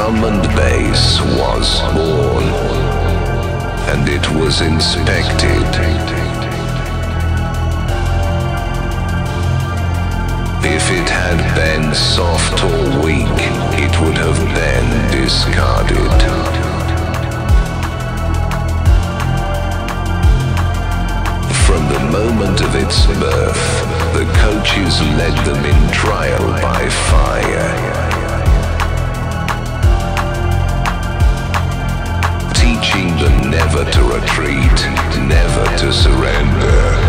drum and bass was born, and it was inspected. If it had been soft or weak, it would have been discarded. From the moment of its birth, the coaches led them in trial by fire, teaching them never to retreat, never to surrender.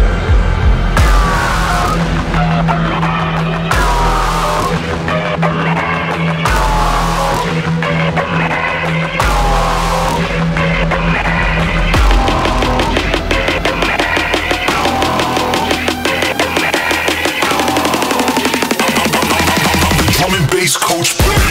Drum and bass coach.